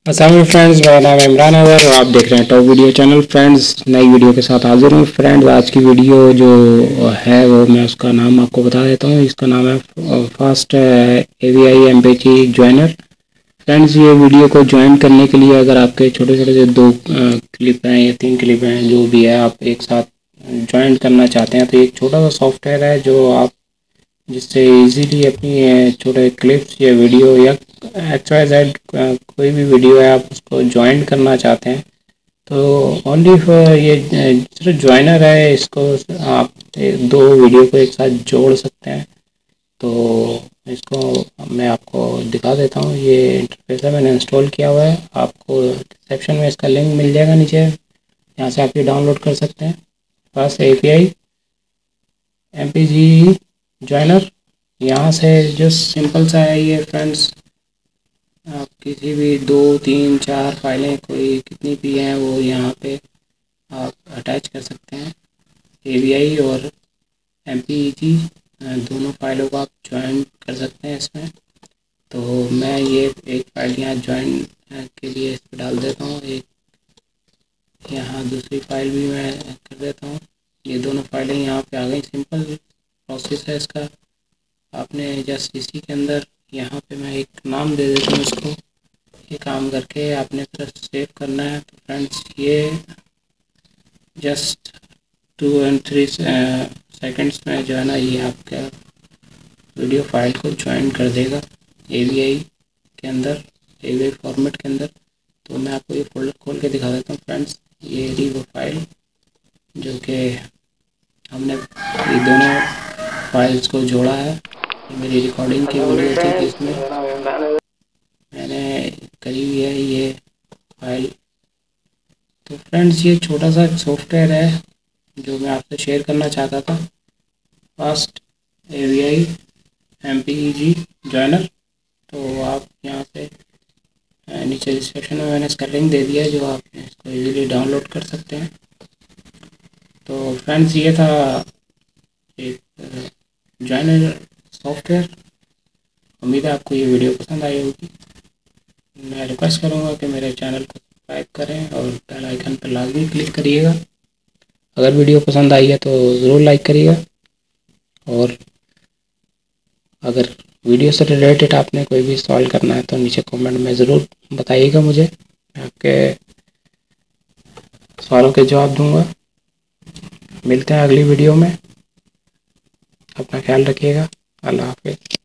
अस्सलाम फ्रेंड्स, मेरा नाम है इमरान अज़हर और आप देख रहे हैं टॉप वीडियो चैनल। फ्रेंड्स, नई वीडियो के साथ हाजिर हूँ। फ्रेंड्स, आज की वीडियो जो है वो मैं उसका नाम आपको बता देता हूँ। इसका नाम है fast AVI MPG joiner. Friends, ये वीडियो को ज्वाइन करने के लिए अगर आपके छोटे छोटे से दो क्लिप हैं या 3 क्लिप हैं, जो भी है आप एक साथ ज्वाइन करना चाहते हैं, तो एक छोटा सा सॉफ्टवेयर है जो आप जिससे इजीली अपनी छोटे क्लिप्स या वीडियो या XYZ कोई भी वीडियो है आप उसको ज्वाइन करना चाहते हैं, तो ओनली फॉर ये सिर्फ ज्वाइनर है। इसको आप दो वीडियो को एक साथ जोड़ सकते हैं। तो इसको मैं आपको दिखा देता हूँ। ये इंटरफेस है, मैंने इंस्टॉल किया हुआ है। आपको डिस्क्रिप्शन में इसका लिंक मिल जाएगा नीचे, यहाँ से आप ये डाउनलोड कर सकते हैं। बस API MPG ज्वाइनर, यहाँ से जो सिंपल सा है ये। फ्रेंड्स, आप किसी भी 2 3 4 फाइलें कोई कितनी भी हैं वो यहाँ पे आप अटैच कर सकते हैं। AVI और MPEG दोनों फाइलों को आप ज्वाइन कर सकते हैं इसमें। तो मैं ये एक फाइल यहाँ ज्वाइन के लिए इस पर डाल देता हूँ, एक यहाँ दूसरी फाइल भी मैं कर देता हूँ। ये दोनों फाइलें यहाँ पे आ गई। सिंपल प्रोसेस है इसका। आपने जस्ट इसी के अंदर यहाँ पे मैं एक नाम दे देता हूँ इसको। ये काम करके आपने फिर सेव करना है। तो फ्रेंड्स, ये जस्ट 2 और 3 सेकंड्स में जो है ना, ये आपका वीडियो फाइल को ज्वाइन कर देगा AVI के अंदर, AVI फॉर्मेट के अंदर। तो मैं आपको ये फोल्डर खोल के दिखा देता हूँ। फ्रेंड्स, ये रही वो फाइल जो कि हमने ये दोनों फाइल्स को जोड़ा है। मेरी रिकॉर्डिंग की वीडियो थी तो इसमें मैंने करी हुई है ये फाइल। तो फ्रेंड्स, ये छोटा सा सॉफ्टवेयर है जो मैं आपसे शेयर करना चाहता था, फास्ट AVI MPEG ज्वाइनर। तो आप यहाँ से नीचे डिस्क्रिप्शन में मैंने इसका लिंक दे दिया है, जो आप इसको इजीली डाउनलोड कर सकते हैं। तो फ्रेंड्स, ये था एक ज्वाइनर सॉफ्टवेयर। उम्मीद है आपको ये वीडियो पसंद आई होगी। मैं रिक्वेस्ट करूँगा कि मेरे चैनल को सब्सक्राइब करें और बेल आइकन पर लाजमी क्लिक करिएगा। अगर वीडियो पसंद आई है तो ज़रूर लाइक करिएगा, और अगर वीडियो से रिलेटेड आपने कोई भी सवाल करना है तो नीचे कमेंट में ज़रूर बताइएगा मुझे। मैं आपके सवालों के जवाब दूंगा। मिलते हैं अगली वीडियो में। अपना ख्याल रखिएगा। अल्लाह हाफ़िज़।